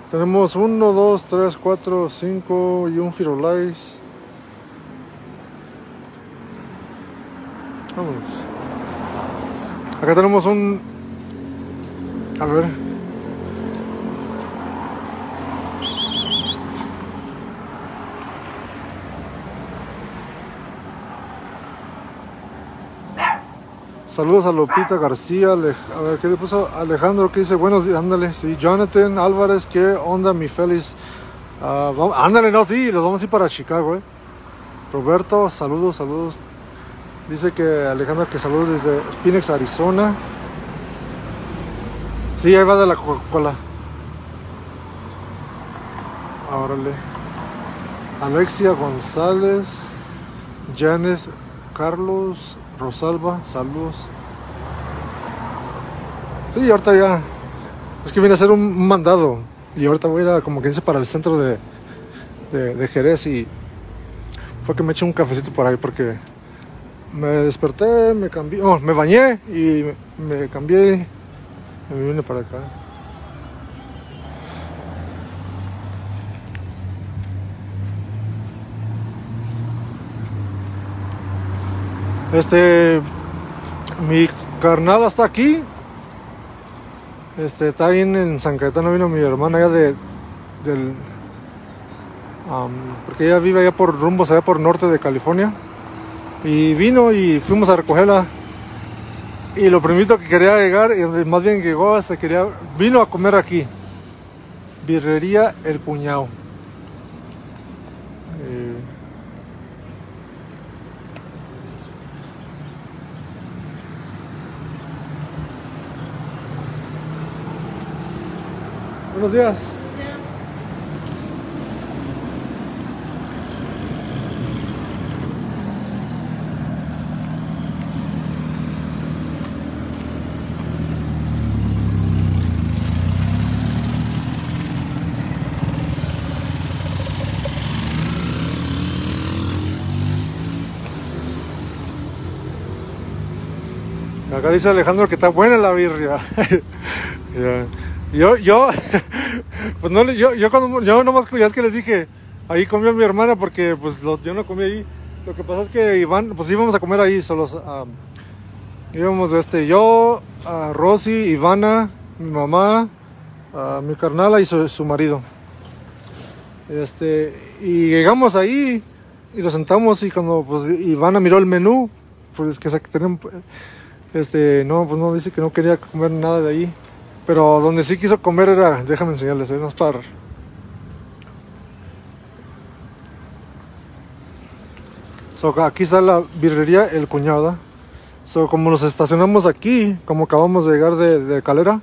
Tenemos 1, 2, 3, 4, 5 y un Firulais. Vámonos. Acá tenemos un... A ver. Saludos a Lupita García. A ver, ¿qué le puso Alejandro? Que dice, buenos días, ándale. Sí, Jonathan Álvarez, ¿qué onda, mi Félix? Ándale, no, sí, los vamos a ir para Chicago, Roberto, saludos. Dice que Alejandro, que saludos desde Phoenix, Arizona. Sí, ahí va de la Coca-Cola. Órale. Alexia González, Janet, Carlos, Rosalba, saludos. Sí, ahorita ya. Es que vine a hacer un mandado. Y ahorita voy a ir a, como que dice, para el centro de Jerez. Y fue que me eché un cafecito por ahí porque me desperté, me cambié, me bañé y me cambié y me vine para acá. Mi carnal está aquí. Está ahí en San Cayetano. Vino mi hermana allá porque ella vive allá por rumbos, allá por norte de California. Y vino y fuimos a recogerla. Y lo primero que quería llegar, más bien llegó, vino a comer aquí. Birrería El Cuñado. Buenos días. Acá dice Alejandro que está buena la birria. Yo, pues no, yo nomás, ya es que les dije, ahí comió mi hermana porque pues yo no comí ahí. Lo que pasa es que Iván, pues íbamos a comer ahí solos. Íbamos yo, a Rosy, Ivana, mi mamá, mi carnala y su marido. Y llegamos ahí y nos sentamos y cuando pues Ivana miró el menú, pues que tenían, no, pues no, dice que no quería comer nada de ahí. Pero donde sí quiso comer era, déjame enseñarles, no es para... Aquí está la birrería El Cuñado. Como nos estacionamos aquí, como acabamos de llegar de Calera,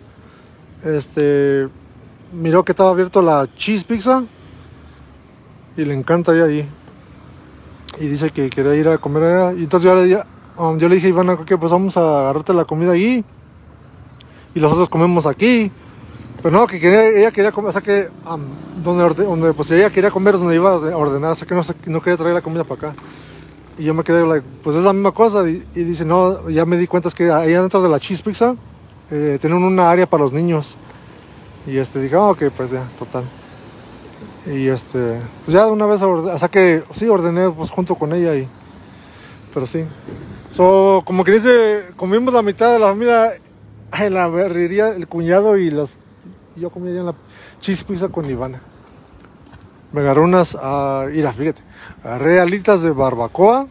miró que estaba abierto la cheese pizza y le encanta ahí. Y dice que quería ir a comer allá. Y entonces yo le dije a Ivana que pues vamos a agarrarte la comida ahí y nosotros comemos aquí. Pero no, que ella quería comer, o sea que donde pues ella quería comer, donde iba a ordenar, o sea que no quería traer la comida para acá. Y yo me quedé, pues es la misma cosa. Y dice, no, ya me di cuenta, es que ahí dentro de la cheese pizza tienen una área para los niños. Y dije, ok, pues ya, total. Y pues ya de una vez, o sea que sí, ordené pues junto con ella pero sí. Como que dice, comimos la mitad de la familia en la birrería El Cuñado y yo comí allá en la cheese pizza con Ivana. Me agarré unas, fíjate, agarré alitas de barbacoa,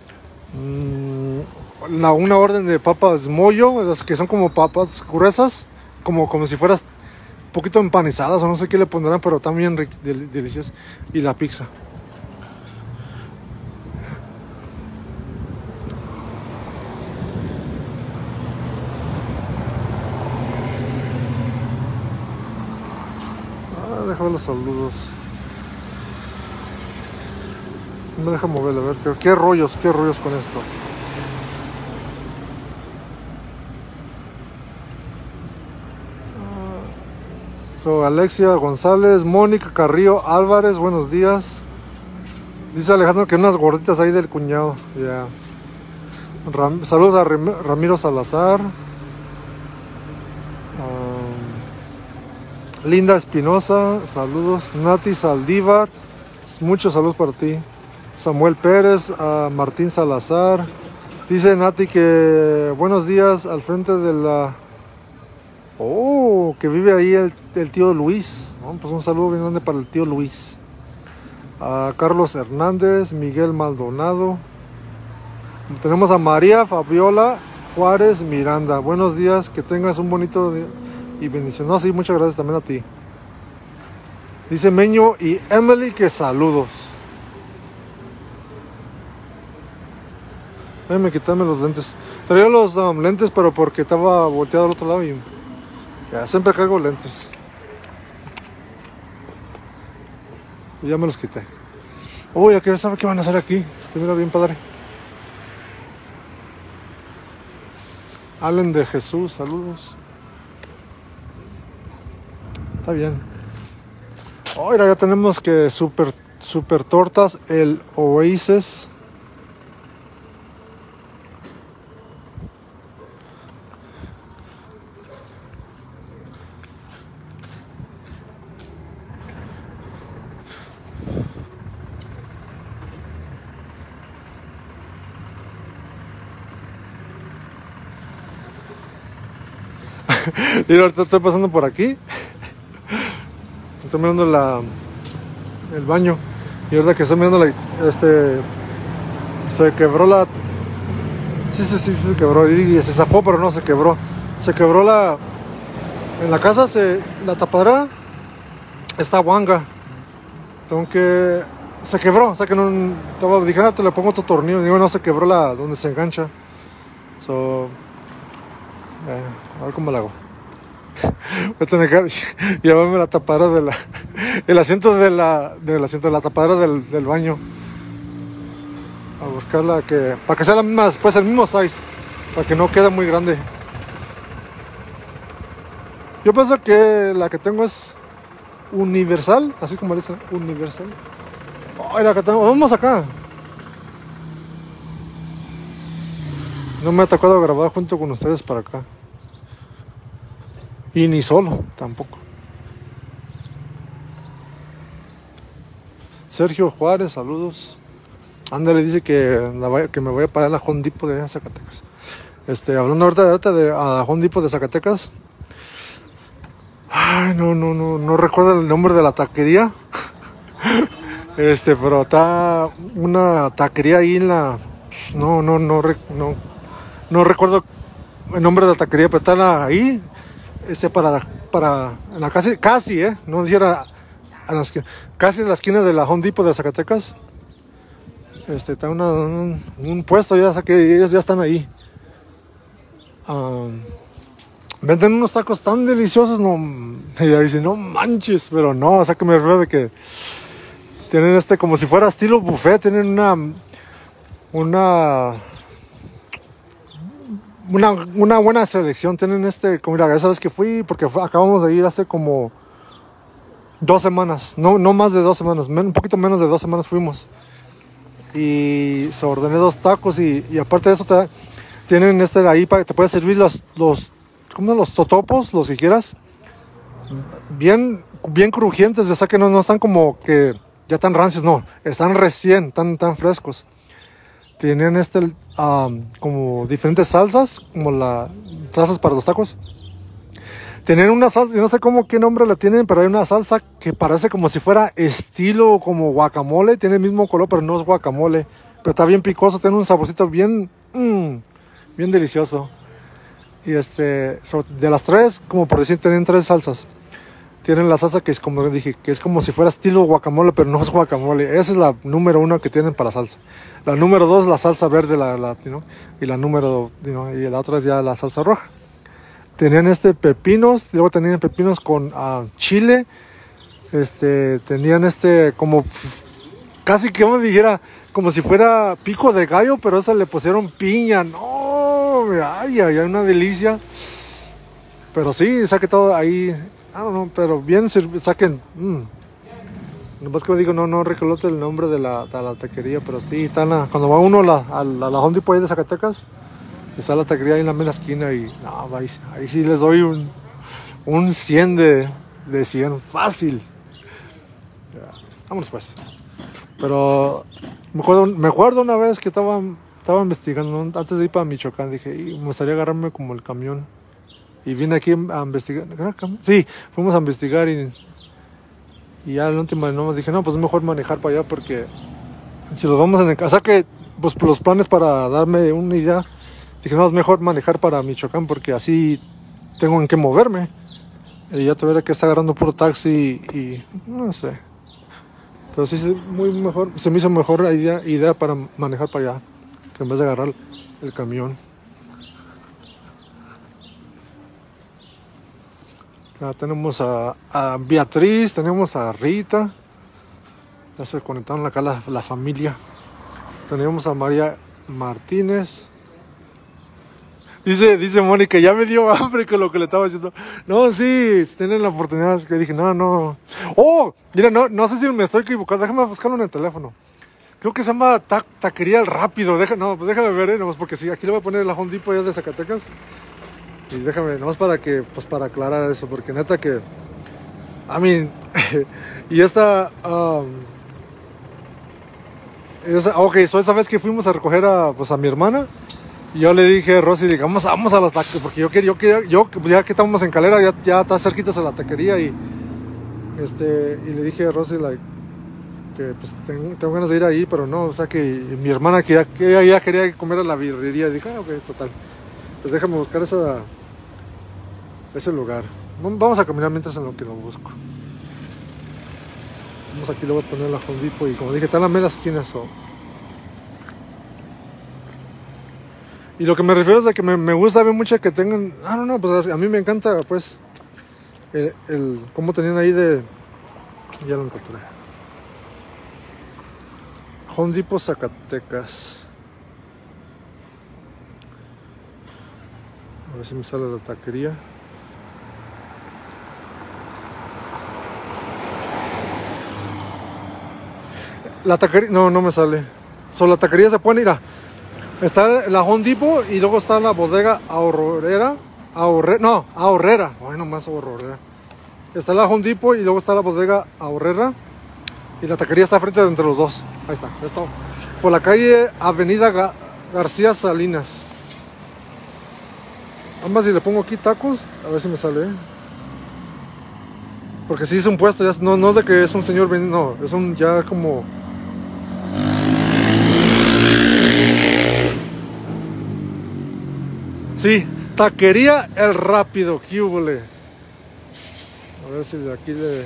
una orden de papas mollo, las que son como papas gruesas, como si fueras un poquito empanizadas o no sé qué le pondrán, pero también deliciosas, y la pizza. Déjame ver los saludos. No me deja mover, a ver, qué rollos con esto. Alexia González, Mónica Carrillo Álvarez, buenos días. Dice Alejandro que unas gorditas ahí del Cuñado. Ya. Saludos a Ramiro Salazar. Linda Espinosa, saludos. Nati Saldívar, muchos saludos para ti. Samuel Pérez, a Martín Salazar. Dice Nati que buenos días al frente de la... Oh, que vive ahí el tío Luis. Oh, pues un saludo bien grande para el tío Luis. A Carlos Hernández, Miguel Maldonado. Tenemos a María Fabiola Juárez Miranda. Buenos días, que tengas un bonito día y bendición. No, sí, muchas gracias también a ti. Dice Meño y Emily que saludos. Déjame quitarme los lentes. Traía los lentes, pero porque estaba volteado al otro lado y ya siempre cargo lentes. Y ya me los quité. Uy, ya quiero saber qué van a hacer aquí. Se mira bien padre. Allen de Jesús, saludos. Está bien. Ahora ya tenemos que super tortas el Oasis. Y ahorita estoy pasando por aquí. Estoy mirando el baño. Y ahorita que estoy mirando se quebró la... Sí, se quebró. Y se zafó, pero no se quebró. Se quebró en la casa, la tapadera está guanga. Tengo que... Se quebró, o sea que no... Dije, te le pongo otro tornillo. Digo, no, se quebró donde se engancha. A ver cómo lo hago. Voy a tener que llevarme la tapadera el asiento del asiento de la tapadera del baño. A buscarla para que sea la misma, pues el mismo size, para que no quede muy grande. Yo pienso que la que tengo es universal, así como dice, universal. Ay, la que tengo, vamos acá. No me ha tocado grabar junto con ustedes para acá. Y ni solo, tampoco. Sergio Juárez, saludos. Ándale, dice que me voy a parar a la Home Depot de Zacatecas. Hablando ahorita de la Home Depot de Zacatecas. Ay, no recuerdo el nombre de la taquería. Pero está una taquería ahí en la... No recuerdo el nombre de la taquería, pero está ahí. Para en la casi, no dijera casi en la esquina de la Home Depot de Zacatecas. Está un puesto, ya sé que ellos ya están ahí. Venden unos tacos tan deliciosos, no, y ahí dicen, no manches, pero no, o sea que me refiero de que tienen como si fuera estilo buffet, tienen una buena selección, tienen como mira, esa vez que fui, porque acabamos de ir hace como 2 semanas, no más de 2 semanas, un poquito menos de 2 semanas fuimos, y se ordené 2 tacos, y aparte de eso tienen ahí para que te puedes servir los totopos, los que quieras, bien crujientes, o sea que no están como que ya tan rancios, no, están recién, tan frescos. Tienen como diferentes salsas, como las salsas para los tacos. Tienen una salsa, no sé qué nombre la tienen, pero hay una salsa que parece como si fuera estilo como guacamole. Tiene el mismo color, pero no es guacamole. Pero está bien picoso, tiene un saborcito bien delicioso. Y de las 3, como por decir, tienen 3 salsas. Tienen la salsa que es como dije, que es como si fuera estilo guacamole, pero no es guacamole. Esa es la número 1 que tienen para salsa. La número 2 es la salsa verde, y la número, y la otra es ya la salsa roja. Tenían pepinos, luego tenían pepinos con chile. Tenían como casi que me dijera, como si fuera pico de gallo, pero esa le pusieron piña. No, ay, una delicia. Pero sí, saqué todo ahí. Pero bien, saquen. Nomás que me digo, no recuerdo el nombre de la taquería, pero sí, cuando va uno a la Home Depot ahí de Zacatecas, está la taquería ahí en la mera esquina y ahí sí les doy un 100 de 100 fácil. Ya, vámonos pues. Pero me acuerdo una vez que estaba investigando antes de ir para Michoacán. Dije, "Y me gustaría agarrarme como el camión". Y vine aquí a investigar. Sí, fuimos a investigar y ya al último no, dije, no, pues es mejor manejar para allá porque si los vamos en el casa que pues los planes para darme una idea, dije, no, es mejor manejar para Michoacán porque así tengo en qué moverme. Y ya tuviera que estar agarrando puro taxi y no sé. Pero sí, se me hizo mejor idea para manejar para allá que en vez de agarrar el camión. Acá tenemos a Beatriz, tenemos a Rita. Ya se conectaron acá la familia. Tenemos a María Martínez. Dice Mónica, ya me dio hambre con lo que le estaba diciendo. No, sí, tienen la oportunidad. Que dije, no. Oh, mira, no sé si me estoy equivocando. Déjame buscarlo en el teléfono. Creo que se llama Taquería El Rápido. Déjame ver, nomás porque sí, aquí le voy a poner la Home Depot allá de Zacatecas. Y déjame, nomás para aclarar eso, porque neta que, y ok, esa vez que fuimos a recoger a mi hermana, y yo le dije a Rosy, digamos, vamos a las taquerías, porque pues ya que estamos en Calera, ya está cerquitas a la taquería, y le dije a Rosy, que pues tengo ganas de ir ahí, pero no, o sea que mi hermana que ya quería comer a la birrería, y dije, ok, total, pues déjame buscar ese lugar. Vamos a caminar mientras en lo que lo busco. Vamos aquí, le voy a poner la Home Depot y como dije, está en la mera esquina eso. Y lo que me refiero es de que me gusta ver mucho que tengan... no, pues a mí me encanta pues cómo tenían ahí ya lo encontré. Home Depot Zacatecas. A ver si me sale la taquería. La taquería, no me sale. Solo la taquería se pone, mira. Está la Home Depot y luego está la bodega Ahorrera. Bueno, más Ahorrera. Está la Home Depot y luego está la bodega Ahorrera. Y la taquería está frente de entre los dos. Ahí está, esto. Por la calle Avenida García Salinas. Ambas, si le pongo aquí tacos, a ver si me sale. Porque si es un puesto, ya no es de que es un señor vendiendo, no, es un ya como... Sí, Taquería El Rápido, ¿qué húbole? A ver si de aquí le...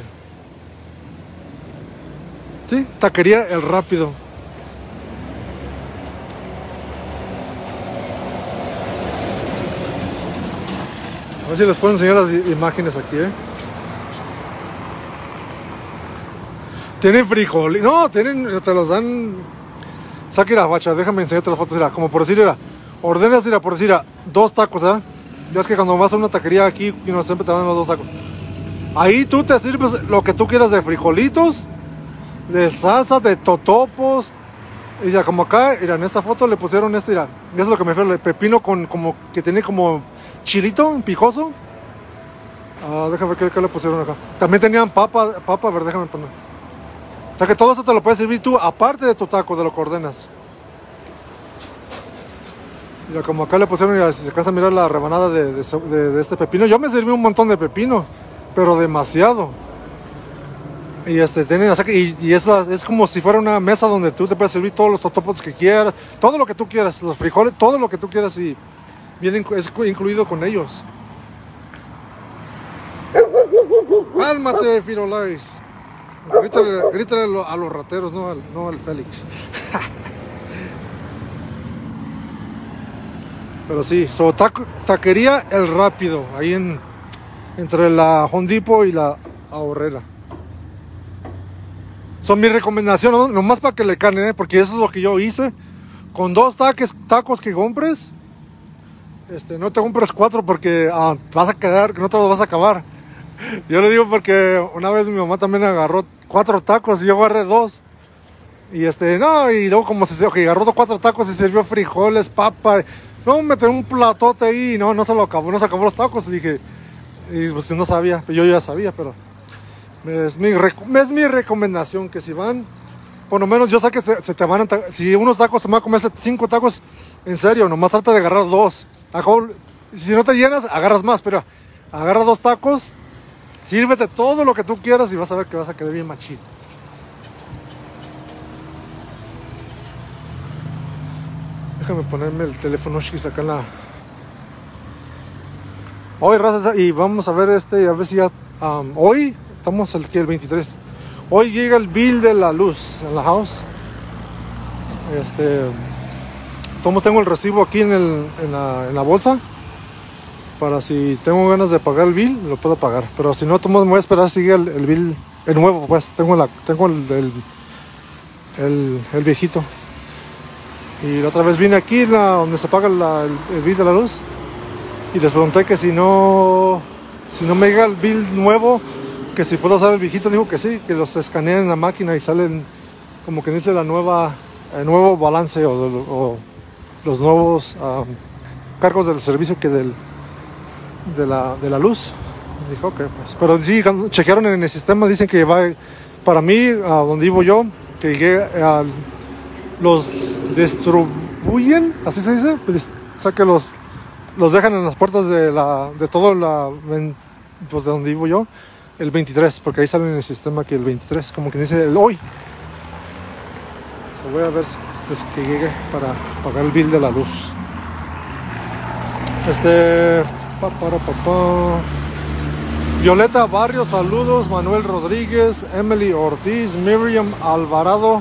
Sí, Taquería El Rápido. A ver si les puedo enseñar las imágenes aquí, Tienen frijoles, no, te los dan... Saca la bacha, déjame enseñarte las fotos, como por decir, ordenas, por decir, 2 tacos, Ya es que cuando vas a una taquería aquí, siempre te dan los 2 tacos. Ahí tú te sirves lo que tú quieras de frijolitos, de salsa, de totopos. Y ya, como acá, en esta foto le pusieron eso es lo que me refiero, el pepino como que tiene como chilito, picoso. Déjame ver qué le pusieron acá. También tenían papa, a ver, déjame poner. O sea que todo eso te lo puedes servir tú, aparte de tu taco, de lo que ordenas. Mira, como acá le pusieron, si se alcanza a mirar la rebanada de este pepino. Yo me serví un montón de pepino, pero demasiado. Y tienen, o sea y es como si fuera una mesa donde tú te puedes servir todos los totopos que quieras, todo lo que tú quieras, los frijoles, todo lo que tú quieras, y es incluido con ellos. Cálmate, Firulais. Grítale a los rateros, no al Félix. Pero sí, Taquería El Rápido, ahí entre la Home Depot y la Ahorrera. Son mi recomendación, ¿no? Nomás para que le canen, porque eso es lo que yo hice. Con 2 tacos que compres, no te compres 4 porque vas a quedar, que no te los vas a acabar. Yo le digo porque una vez mi mamá también agarró 4 tacos y yo agarré 2. Y y luego como agarró 4 tacos y sirvió frijoles, papa. No, me tenía un platote ahí y no se lo acabó, no se acabó los tacos. Y dije, y pues no sabía, yo ya sabía, pero Es mi recomendación que si van, por lo menos yo sé que se te van a... Si unos tacos te van a comerse 5 tacos, en serio, nomás trata de agarrar 2. Si no te llenas, agarras más, pero agarra 2 tacos, sírvete todo lo que tú quieras y vas a ver que vas a quedar bien machín. Déjame ponerme el teléfono acá en la... Hoy, raza, y vamos a ver a ver si ya... hoy, estamos el 23. Hoy llega el bill de la luz en la house. Tengo el recibo aquí en la bolsa. Para si tengo ganas de pagar el bill, lo puedo pagar. Pero si no, me voy a esperar a seguir el bill, el nuevo, pues. Tengo el viejito. Y la otra vez vine aquí donde se paga el bill de la luz. Y les pregunté que si no me llega el bill nuevo, que si puedo usar el viejito. Dijo que sí, que los escanean en la máquina y salen como que dice el nuevo balance o los nuevos cargos del servicio que de la luz. Dijo que pues, pero sí, chequearon en el sistema, dicen que va para mí, a donde vivo yo, que llegué los distribuyen, así se dice, pues, o sea que los dejan en las puertas de todo pues de donde vivo yo, el 23, porque ahí sale en el sistema que el 23, como que dice el hoy. Voy a ver pues, que llegue para pagar el bill de la luz. Violeta Barrios, saludos. Manuel Rodríguez, Emily Ortiz, Miriam Alvarado,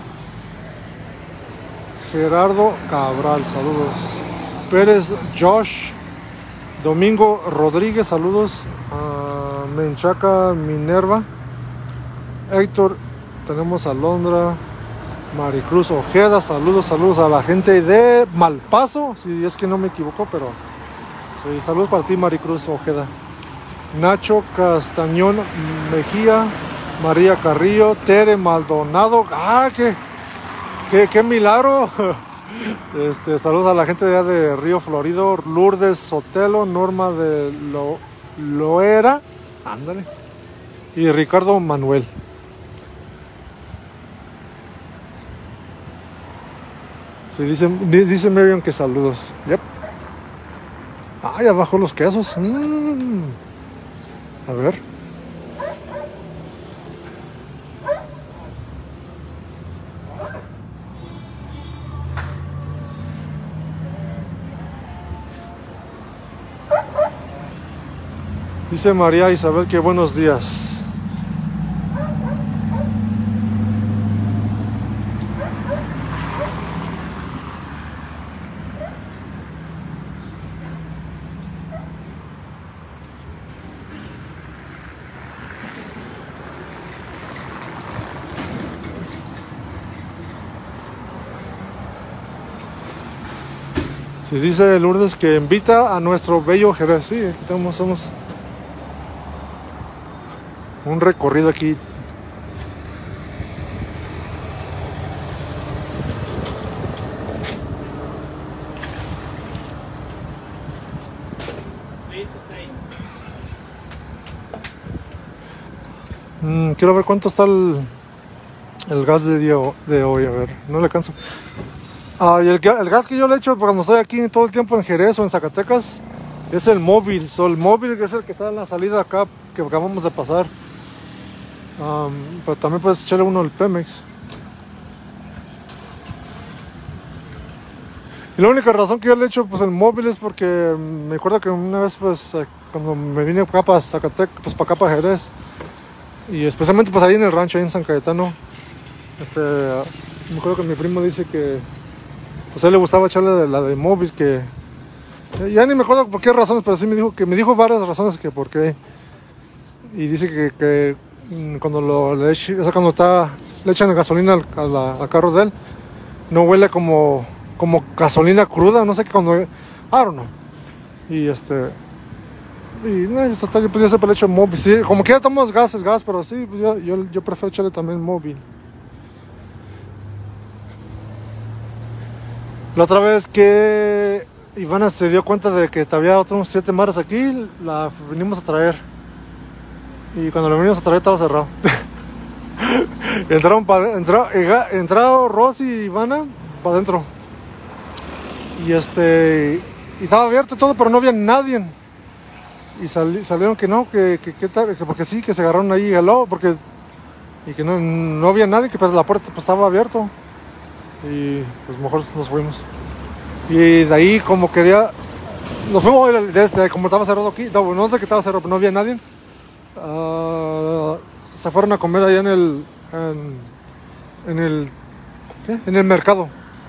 Gerardo Cabral, saludos. Pérez Josh, Domingo Rodríguez, saludos. Menchaca Minerva, Héctor, tenemos a Londra, Maricruz Ojeda, saludos a la gente de Malpaso, si es que no me equivoco, pero sí, saludos para ti, Maricruz Ojeda. Nacho Castañón Mejía, María Carrillo, Tere Maldonado, qué milagro. Saludos a la gente de allá de Río Florido, Lourdes Sotelo, Norma de Loera, ándale, y Ricardo Manuel. Sí, dice Miriam que saludos. Yep. Ay, abajo los quesos. A ver. Dice María Isabel que buenos días. Si dice Lourdes que invita a nuestro bello Jerez. Sí, aquí somos un recorrido aquí. Quiero ver cuánto está el gas de hoy. A ver, no le alcanzo. Y el gas que yo le echo cuando estoy aquí todo el tiempo en Jerez o en Zacatecas es el móvil. El móvil es el que está en la salida acá que acabamos de pasar. Pero también puedes echarle uno al Pemex. Y la única razón que yo le echo pues el móvil es porque me acuerdo que una vez pues cuando me vine acá para Zacatecas, pues para acá para Jerez, y especialmente pues ahí en el rancho, ahí en San Cayetano, me acuerdo que mi primo dice que pues a él le gustaba echarle la de móvil, que ya ni me acuerdo por qué razones, pero sí me dijo varias razones que por qué. Y dice que cuando le echan gasolina al carro de él, no huele como gasolina cruda, no sé qué, cuando I don't know. Y no, total, pues yo siempre le echo móvil. Sí, como que ya tomamos gas, pero sí, pues yo prefiero echarle también móvil. La otra vez que Ivana se dio cuenta de que había otros 7 mares aquí, la vinimos a traer. Y cuando lo venimos a traer estaba cerrado. Entraron Rosy y Ivana para adentro. Y y estaba abierto todo, pero no había nadie. Y salieron que no, que porque sí, que se agarraron ahí hello, y que no había nadie, que pues la puerta pues, estaba abierto. Y pues mejor nos fuimos. Y de ahí como nos fuimos desde como estaba cerrado aquí, no de que estaba cerrado, pero no había nadie. Se fueron a comer allá en el mercado.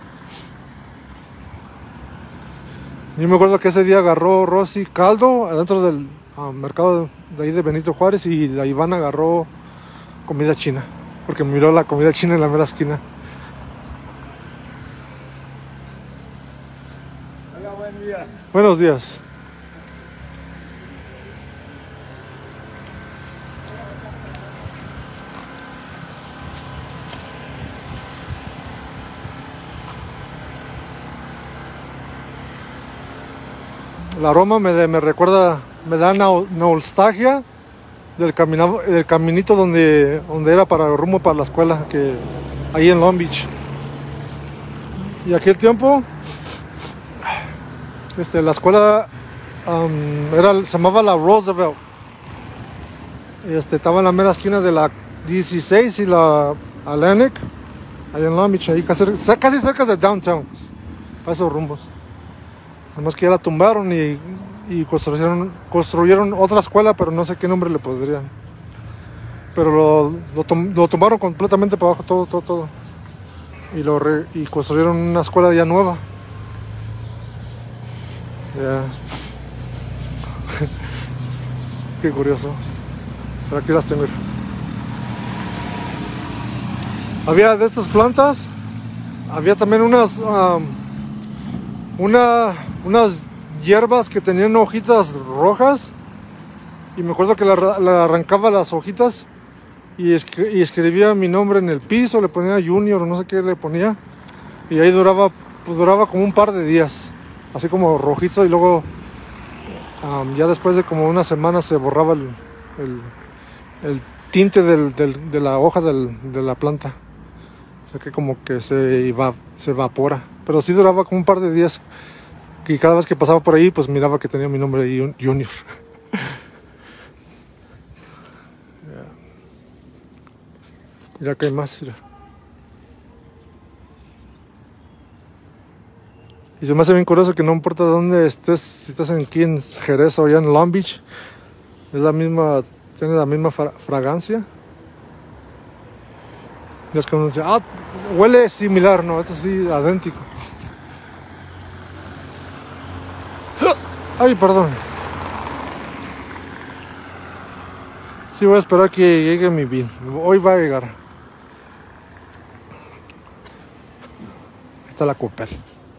Yo me acuerdo que ese día agarró Rosy caldo adentro del mercado de ahí de Benito Juárez, y la Ivana agarró comida china, porque miró la comida china en la mera esquina. Hola, buen día. Buenos días. El aroma me recuerda, me da nostalgia del caminito donde era para el rumbo para la escuela, que ahí en Long Beach. Y aquel tiempo, la escuela se llamaba la Roosevelt. Y estaba en la mera esquina de la 16 y la Atlantic, ahí en Long Beach, ahí casi cerca de downtown, para esos rumbos. Nomás que ya la tumbaron y construyeron otra escuela, pero no sé qué nombre le podrían. Pero lo tumbaron completamente para abajo, todo. Y construyeron una escuela ya nueva. Ya. Qué curioso. Pero aquí las tengo. Había de estas plantas. Había también unas hierbas que tenían hojitas rojas, y me acuerdo que le arrancaba las hojitas y escribía mi nombre en el piso, le ponía Junior o no sé qué le ponía, y ahí duraba como un par de días, así como rojizo, y luego ya después de como una semana se borraba el tinte de la hoja de la planta, o sea que como que se evapora. Pero sí duraba como un par de días. Y cada vez que pasaba por ahí, pues miraba que tenía mi nombre ahí, Junior. Mira que hay más. Mira. Y se me hace bien curioso que no importa dónde estés, si estás aquí en Jerez o allá en Long Beach, tiene la misma fragancia. Y es que uno dice, huele similar, no, esto sí, idéntico. Ay, perdón. Sí, voy a esperar que llegue mi bin. Hoy va a llegar. Ahí está la Coppel.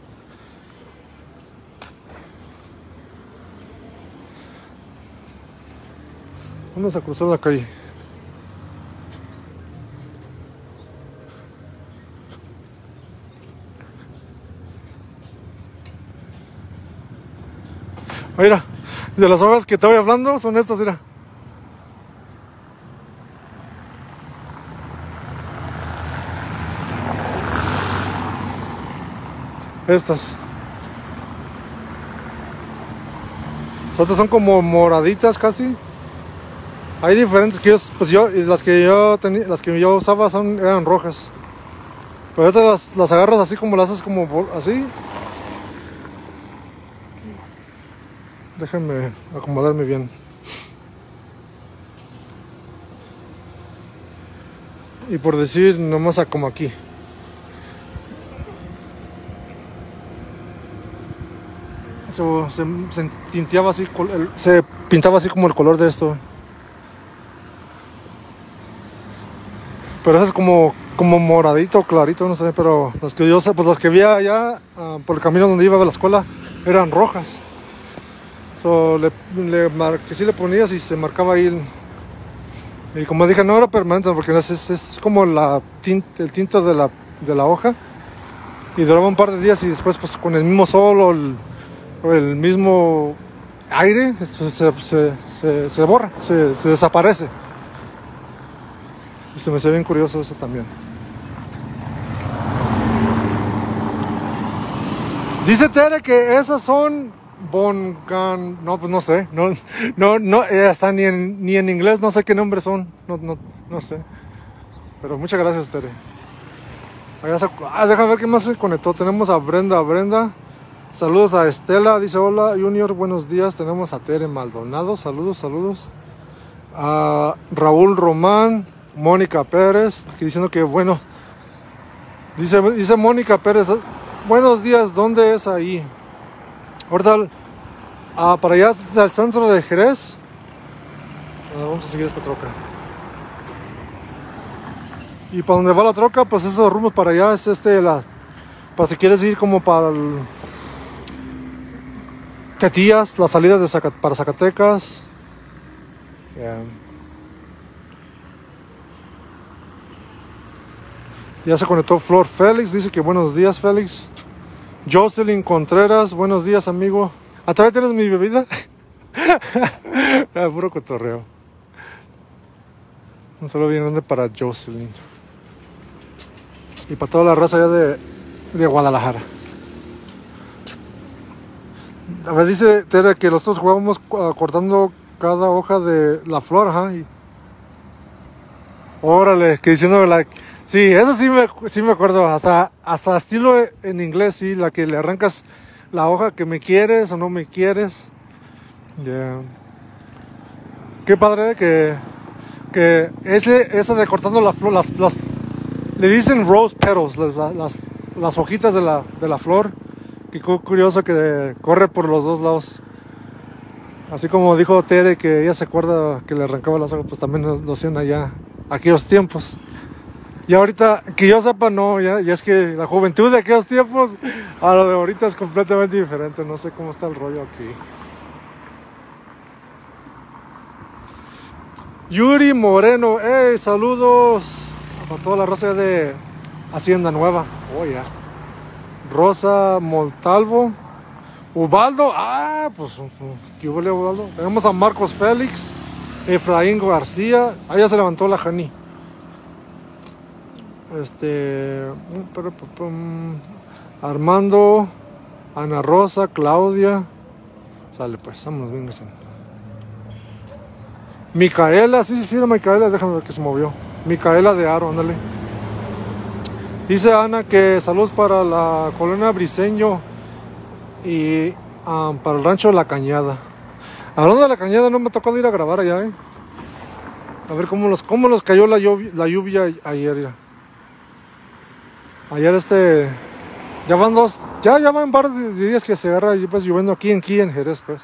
Vamos a cruzar la calle. Mira, de las hojas que te voy hablando son estas, mira. Estas. Otras son como moraditas casi. Hay diferentes que las que yo usaba eran rojas. Pero estas las agarras así como las haces como así. Déjenme acomodarme bien. Y por decir, nomás como aquí. Se tinteaba así, se pintaba así como el color de esto. Pero eso es como moradito, clarito, no sé. Pero las que yo sé, pues las que vi allá por el camino donde iba a la escuela eran rojas. Que si le ponías y se marcaba ahí. Y como dije, no era permanente porque es como el tinte de la hoja. Y duraba un par de días, y después pues con el mismo sol o el mismo aire, pues, se borra, se desaparece. Y se me hace bien curioso eso también. Dice Tere que esas son Bongan. No, pues no sé. No, hasta ni en inglés no sé qué nombres son. No sé. Pero muchas gracias, Tere. Déjame ver qué más se conectó. Tenemos a Brenda. Saludos a Estela. Dice hola, Junior, buenos días. Tenemos a Tere Maldonado. Saludos. A Raúl Román. Mónica Pérez. Diciendo que bueno. Dice Mónica Pérez. Buenos días, ¿dónde es ahí? Ahorita para allá es el centro de Jerez. Vamos a seguir esta troca. Y para donde va la troca, pues esos rumbos para allá es para si quieres ir como para Tetías, la salida para Zacatecas. Yeah. Ya se conectó Flor Félix, dice que buenos días, Félix. Jocelyn Contreras, buenos días, amigo. ¿Todavía tienes mi bebida? Puro cotorreo. Un saludo bien grande para Jocelyn. Y para toda la raza allá de Guadalajara. A ver, dice Tere que nosotros jugábamos cortando cada hoja de la flor, ajá. Órale, que diciendo sí, eso sí me acuerdo. Hasta estilo en inglés, sí, la que le arrancas la hoja que me quieres o no me quieres. Yeah. Qué padre que ese de cortando la flor, le dicen rose petals, las hojitas de la flor. Qué curioso que corre por los dos lados. Así como dijo Tere que ella se acuerda que le arrancaba las hojas, pues también lo hacían allá, aquellos tiempos. Y ahorita, que yo sepa, no, ya es que la juventud de aquellos tiempos a lo de ahorita es completamente diferente. No sé cómo está el rollo aquí. Yuri Moreno, hey, saludos a toda la raza de Hacienda Nueva. Oh, ya. Rosa Montalvo. Ubaldo, pues, ¿qué huele, Ubaldo? Tenemos a Marcos Félix, Efraín García. Ya se levantó la Jani. Armando, Ana Rosa, Claudia. Sale pues, vámonos bien. Micaela, sí, era Micaela, déjame ver que se movió. Micaela de Aro, ándale. Dice Ana que saludos para la colonia Briseño y para el rancho La Cañada. Hablando de La Cañada, no me tocó ir a grabar allá, A ver cómo nos cayó la lluvia ayer, ya. Ayer ya van un par de días que se agarra pues lloviendo aquí en Jerez, pues.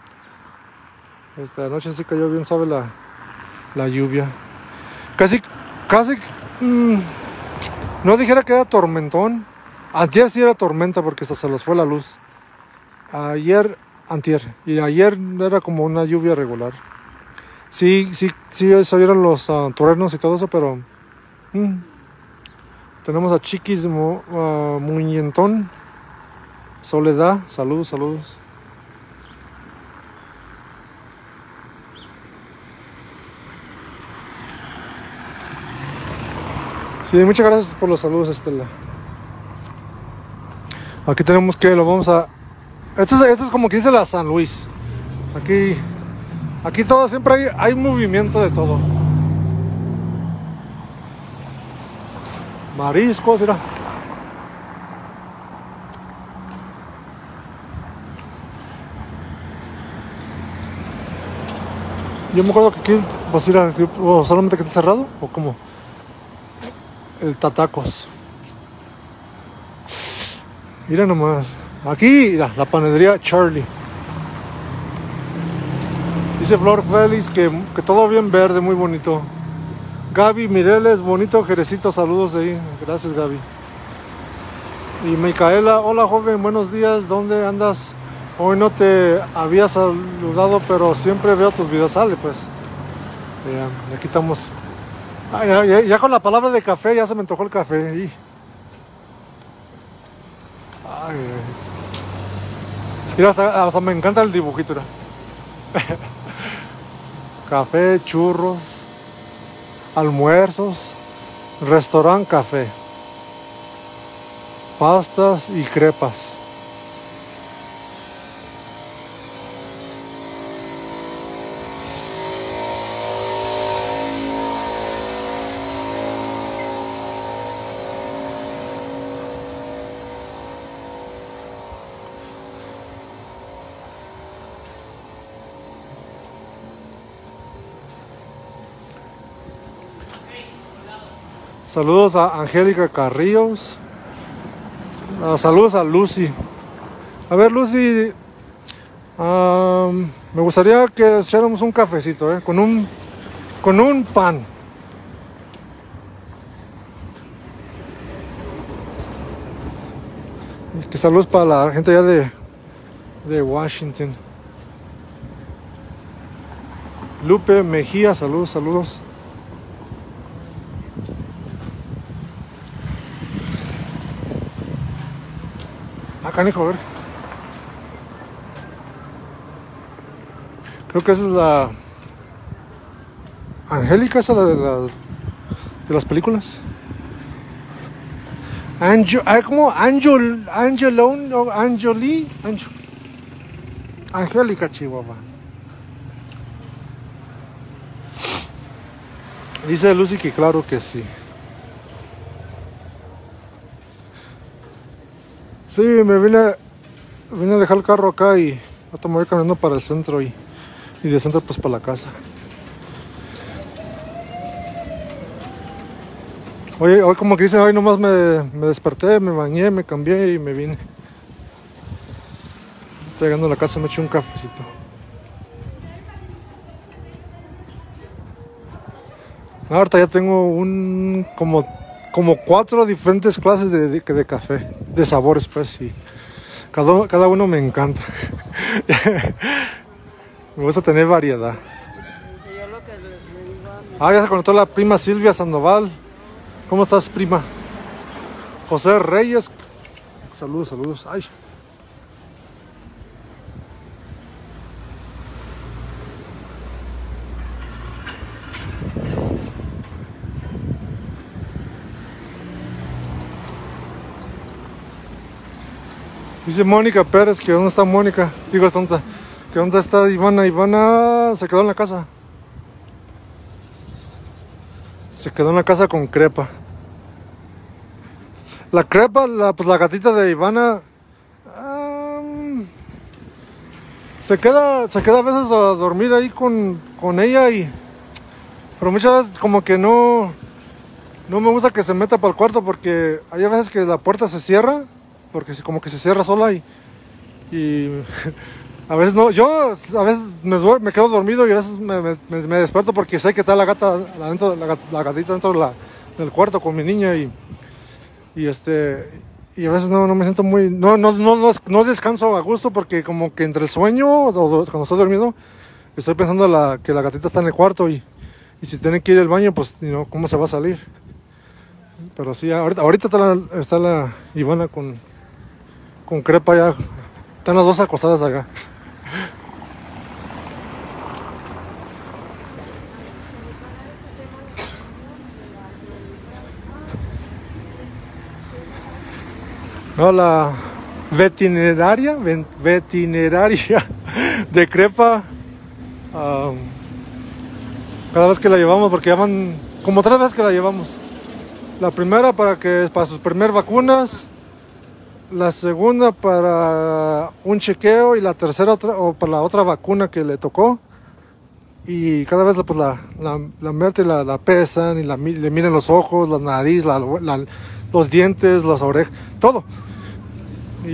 Esta noche sí cayó bien suave la lluvia. Casi, no dijera que era tormentón. Antier sí era tormenta porque hasta se les fue la luz. Antier. Y ayer era como una lluvia regular. Sí, salieron los truenos y todo eso, pero... Tenemos a Chiquis Muñentón. Soledad, saludos. Sí, muchas gracias por los saludos, Estela. Aquí tenemos que lo vamos a... Esto es como que dice la San Luis. Aquí todo, siempre hay movimiento de todo. Mariscos, mira. Yo me acuerdo que aquí, pues mira, solamente que está cerrado, o como el Tatacos. Mira nomás. Aquí, mira, la panadería Charlie. Dice Flor Félix que todo bien verde, muy bonito. Gaby Mireles, bonito Jerecito, saludos de ahí. Gracias, Gaby. Y Micaela, hola joven, buenos días, ¿dónde andas? Hoy no te había saludado, pero siempre veo tus videos, sale pues. Aquí estamos. Ya con la palabra de café, ya se me antojó el café. Mira, hasta me encanta el dibujito. Mira. Café, churros, almuerzos, restaurante, café, pastas y crepas. Saludos a Angélica Carrillos. Saludos a Lucy. A ver, Lucy, me gustaría que echáramos un cafecito, con un pan. Y que saludos para la gente allá de Washington. Lupe Mejía, saludos, saludos. Canijo, a ver. Creo que esa es la Angélica, esa es la de las películas. ¿Cómo? Angelone o Angeli. Angélica, Chihuahua. Dice Lucy que claro que sí. Sí, me vine a dejar el carro acá y ahorita me voy caminando para el centro y del centro pues para la casa. Hoy como que dicen, hoy nomás me desperté, me bañé, me cambié y me vine. Llegando a la casa me eché un cafecito. Ahorita ya tengo como 4 diferentes clases de café, de sabores pues, y cada uno me encanta. Me gusta tener variedad. Ya se conectó la prima Silvia Sandoval. ¿Cómo estás, prima? José Reyes. Saludos, saludos. Ay. Dice Mónica Pérez que dónde está Mónica. Digo, tonta. Que dónde está Ivana. Ivana se quedó en la casa. Se quedó en la casa con Crepa. La Crepa, pues la gatita de Ivana, se queda a veces a dormir ahí con ella pero muchas veces como que no me gusta que se meta para el cuarto porque hay veces que la puerta se cierra. Porque como que se cierra sola y a veces no, yo a veces me quedo dormido y a veces me despierto porque sé que está la gata adentro, la gatita dentro del cuarto con mi niña y a veces no me siento muy, no descanso a gusto porque como que entre el sueño o cuando estoy dormido estoy pensando que la gatita está en el cuarto y si tiene que ir al baño pues cómo se va a salir. Pero sí, ahorita está la Ivana con Crepa ya. Están las dos acostadas acá. No, la veterinaria de Crepa. Cada vez que la llevamos, porque ya van como 3 veces que la llevamos. La primera para sus primeras vacunas. La segunda para un chequeo y la tercera para la otra vacuna que le tocó. Y cada vez pues la meten, la pesan y le miran los ojos, la nariz, los dientes, las orejas, todo. Y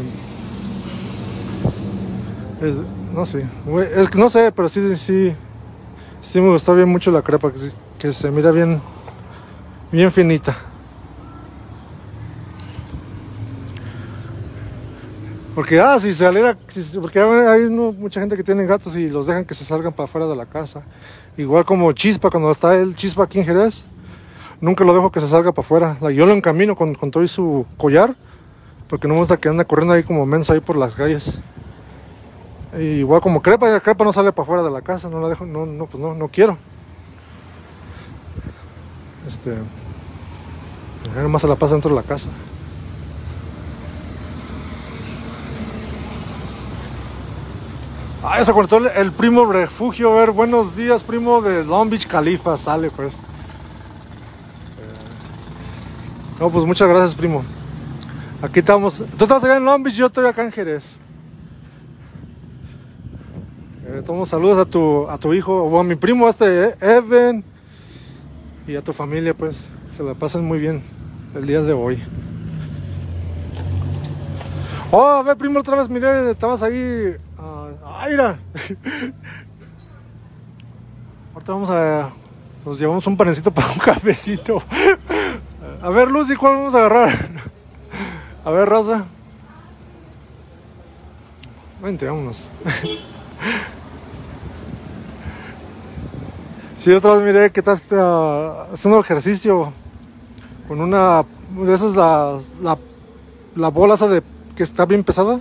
no sé, no sé, pero sí me gustó bien mucho la Crepa, que se mira bien finita. Porque, si saliera, porque hay mucha gente que tiene gatos y los dejan que se salgan para afuera de la casa. Igual como Chispa, cuando está el Chispa aquí en Jerez, nunca lo dejo que se salga para afuera. Yo lo encamino con todo y su collar, porque no me gusta que ande corriendo ahí como mensa ahí por las calles. igual como crepa, y la crepa no sale para afuera de la casa, no la dejo, no, pues no quiero. Nomás se la pasa dentro de la casa. Ah, se conectó el primo refugio. A ver, buenos días, primo de Long Beach, Califa. Sale, pues. No, pues muchas gracias, primo. Aquí estamos. Tú estás allá en Long Beach, yo estoy acá en Jerez. Tomo saludos a tu hijo, o a mi primo, Evan. Y a tu familia, pues. Se la pasen muy bien el día de hoy. Oh, a ver, primo, otra vez, miré, estabas ahí. Mira. Ahorita nos llevamos un panecito para un cafecito. A ver, Lucy, ¿cuál vamos a agarrar? A ver, raza. Vente, vámonos. Sí, otra vez miré que estás haciendo ejercicio con una de esas, la bola esa que está bien pesada.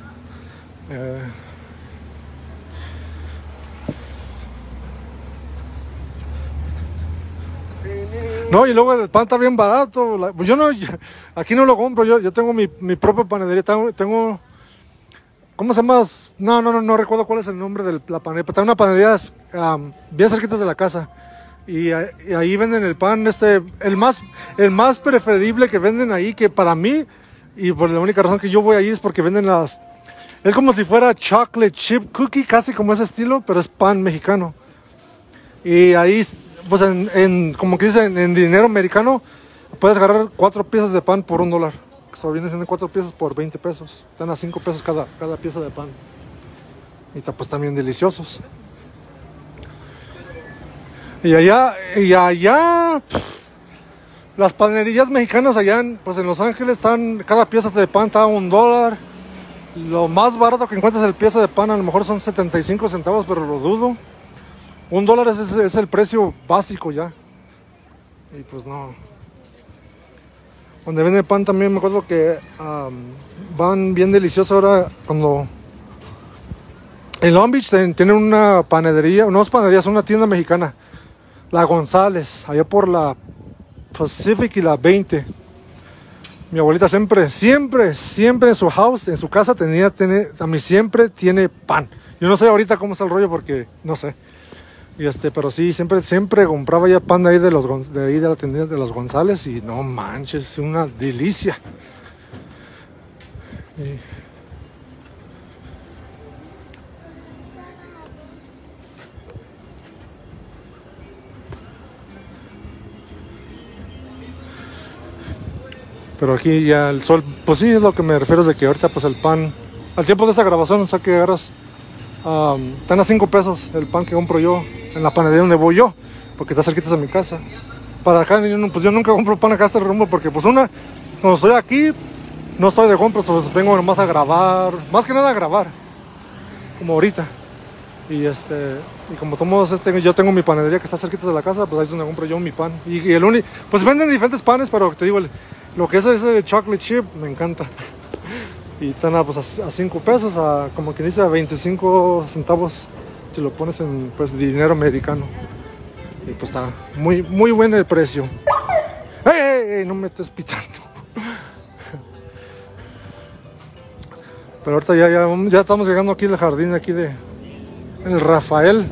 No, y luego el pan está bien barato. Aquí no lo compro. Yo tengo mi propia panadería. Tengo, ¿cómo se llama? No recuerdo cuál es el nombre de la panadería. Pero tengo una panadería bien cerquitas de la casa. Y ahí venden el pan, el más preferible que venden ahí, que para mí, y por la única razón que yo voy ahí es porque venden es como si fuera chocolate chip cookie, casi como ese estilo, pero es pan mexicano. Y ahí, pues como que dicen, en dinero americano, puedes agarrar 4 piezas de pan por $1. Eso viene siendo 4 piezas por 20 pesos. Están a 5 pesos cada pieza de pan. Y pues también deliciosos. Y allá, las panerías mexicanas allá, pues en Los Ángeles cada pieza de pan está a $1. Lo más barato que encuentras el pieza de pan a lo mejor son 75 centavos, pero lo dudo. $1 es el precio básico ya. Y pues no. Donde vende pan también me acuerdo que van bien deliciosos ahora cuando... En Long Beach tienen una panadería, no es panadería, es una tienda mexicana. La González, allá por la Pacific y la 20. Mi abuelita siempre en su house, en su casa a mí siempre tiene pan. Yo no sé ahorita cómo está el rollo porque no sé. Pero sí, siempre compraba ya pan de ahí de la tienda de los González y no manches, es una delicia. Pero aquí ya el sol, pues sí, es lo que me refiero, es de que ahorita pues el pan, al tiempo de esta grabación, o sea que agarras, están a 5 pesos el pan que compro yo en la panadería donde voy yo, porque está cerquita de mi casa. Para acá, pues yo nunca compro pan acá hasta el rumbo, porque pues cuando estoy aquí, no estoy de compras, pues vengo nomás a grabar, más que nada a grabar, como ahorita. Y como todos yo tengo mi panadería que está cerquita de la casa, pues ahí es donde compro yo mi pan. Y pues venden diferentes panes, pero te digo, lo que es ese chocolate chip me encanta. Y están pues, a 5 pesos, como que dice a 25 centavos si lo pones en pues dinero americano. Y pues está muy, muy buen el precio. ¡Ey! No me estés pitando. Pero ahorita ya estamos llegando aquí al jardín aquí en el Rafael.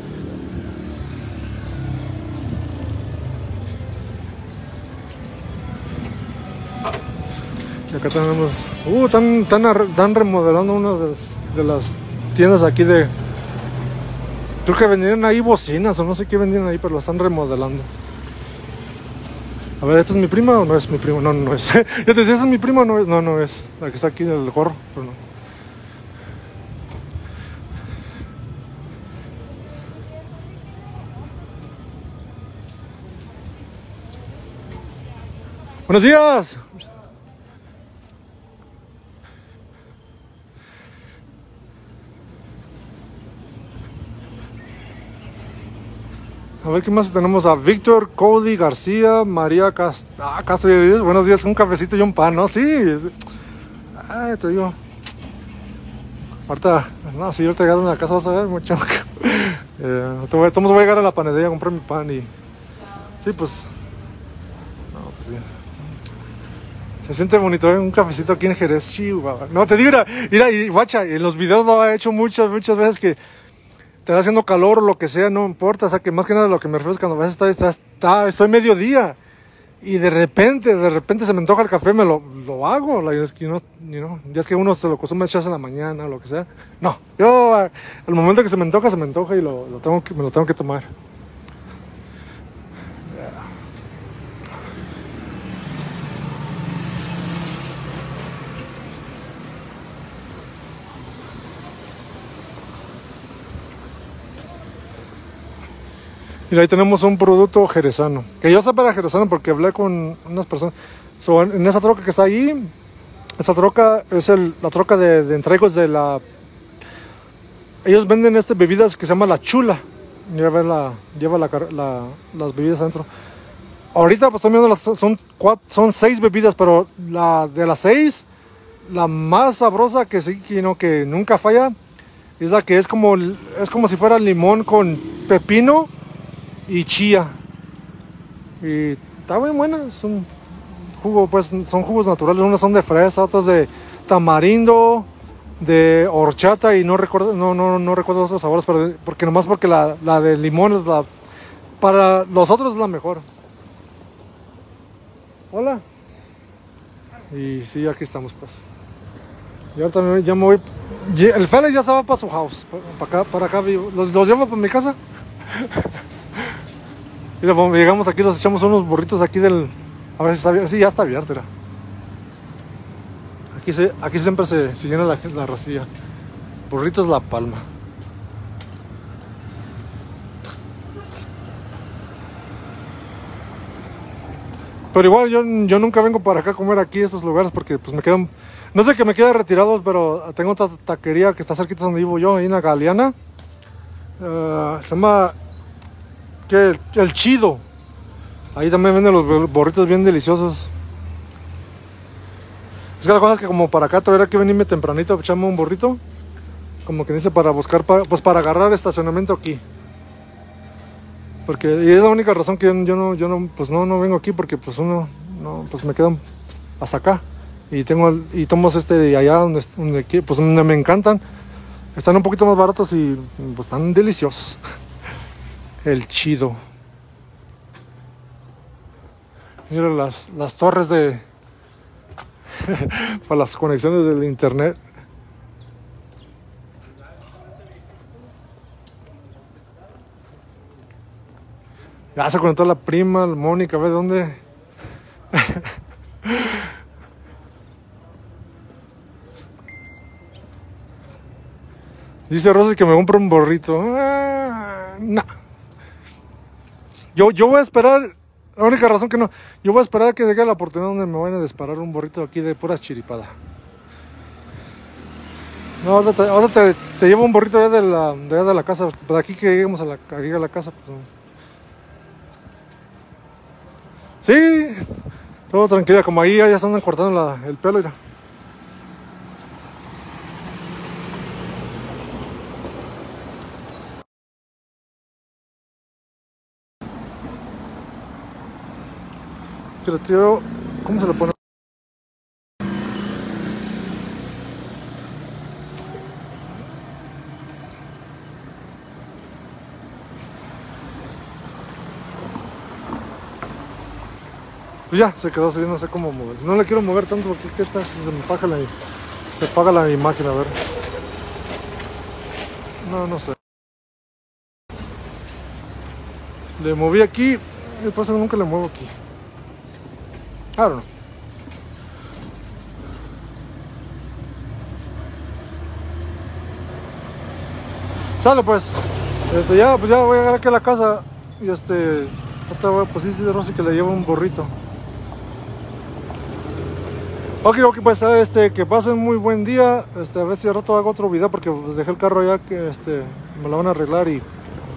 Y acá tenemos, están remodelando una de las tiendas aquí creo que vendían ahí bocinas o no sé qué vendían ahí, pero lo están remodelando. A ver, ¿esta es mi prima o no es mi prima? No es. Yo te decía, ¿esa es mi prima o no es? No es. La que está aquí en el gorro, pero no. ¡Buenos días! A ver qué más tenemos. A Víctor, Cody, García, María Castro. Buenos días, un cafecito y un pan, ¿no? Sí. Te digo. Ahorita, no, si ahorita llegaron a la casa vas a ver, mucho. Voy a llegar a la panadería a comprar mi pan y... Sí, pues... No, pues sí. Se siente bonito, ¿eh? Un cafecito aquí en Jerez, Chihuahua. No, te digo, mira, y guacha, en los videos lo he hecho muchas veces que te va haciendo calor o lo que sea, no importa. O sea, que más que nada lo que me refiero es cuando a veces estoy mediodía y de repente se me antoja el café, lo hago. Es que ya es que uno se lo acostumbra a echarse en la mañana o lo que sea. No, yo al momento que se me antoja y me lo tengo que tomar. Mira, ahí tenemos un producto jerezano. Que yo sé para jerezano porque hablé con unas personas. En esa troca que está ahí, esa troca es la troca de entregos de la... Ellos venden bebidas que se llama La Chula. Lleva las bebidas adentro. Ahorita pues estoy viendo son 6 bebidas, pero de las 6, la más sabrosa que sí, que nunca falla, es la que es como si fuera limón con pepino y chía, y está muy buena. Es un jugo, pues son jugos naturales. Unas son de fresa, otras de tamarindo, de horchata y no recuerdo otros sabores, pero porque la de limón es para los otros es la mejor. Hola. Y sí, aquí estamos pues. Y ahorita ya me voy. El Félix ya se va para su house, para acá vivo. Los llevo para mi casa. Mira, llegamos aquí, los echamos unos burritos aquí a ver si está abierto. Sí, ya está abierto, mira. Aquí siempre se llena la racilla. Burritos La Palma. Pero igual yo nunca vengo para acá a comer aquí esos lugares porque pues me quedan... No sé que me quede retirado, pero tengo otra taquería que está cerquita donde vivo yo, ahí en la Galeana. Se llama... El Chido. Ahí también venden los burritos bien deliciosos. Es que la cosa es que como para acá todavía hay que venirme tempranito a echarme un burrito. Como que dice para buscar, pues para agarrar estacionamiento aquí. Porque y es la única razón que yo no vengo aquí, porque pues pues me quedo hasta acá. Y tomo de allá donde me encantan. Están un poquito más baratos y pues están deliciosos. El Chido. Mira las torres para las conexiones del internet. Ya se conectó la prima, Mónica, a ver dónde. Dice Rosy que me compre un burrito. No. Yo voy a esperar. La única razón que no. Yo voy a esperar a que llegue la oportunidad donde me vayan a disparar un burrito aquí de pura chiripada. No, ahora te llevo un burrito ya de la casa. De aquí que lleguemos a la casa. Pues, sí, todo tranquila. Como ahí ya se andan cortando el pelo. Mira. Que le tiro. ¿Cómo se le pone? Pues ya, se quedó así, no sé cómo mover. No le quiero mover tanto porque ¿qué tal si se apaga la imagen? A ver. No sé. Le moví aquí y después nunca le muevo aquí. Claro, no. Sale pues. Pues ya voy a llegar aquí a la casa. Y ahorita pues dice Rosy que le llevo un burrito. Ok, pues que pasen muy buen día. A ver si al rato hago otro video porque pues, dejé el carro allá que me lo van a arreglar y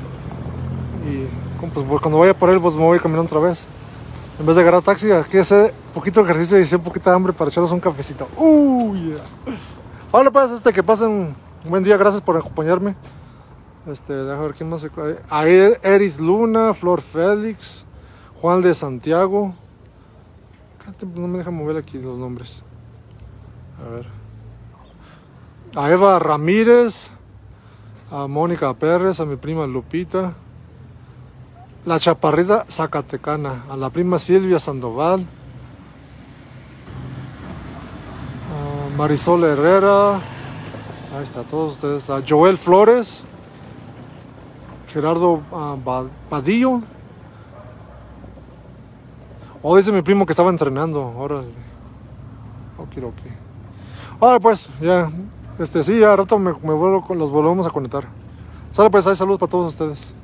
pues, cuando vaya por él pues me voy caminando otra vez. En vez de agarrar taxi, aquí hacer poquito ejercicio y hacer un poquito de hambre para echarles un cafecito. Yeah. Hola pues, que pasen Buen día, gracias por acompañarme. Déjame ver quién más. A Eris Luna, Flor Félix, Juan de Santiago. No me deja mover aquí los nombres. A ver. A Eva Ramírez, a Mónica Pérez, a mi prima Lupita, la chaparrita Zacatecana, a la prima Silvia Sandoval, a Marisol Herrera, ahí está, todos ustedes, a Joel Flores, Gerardo Padillo. Oh, dice mi primo que estaba entrenando. Órale. Ok. Ahora pues, ya. Sí, ya al rato los volvemos a conectar. Sale pues, hay saludos para todos ustedes.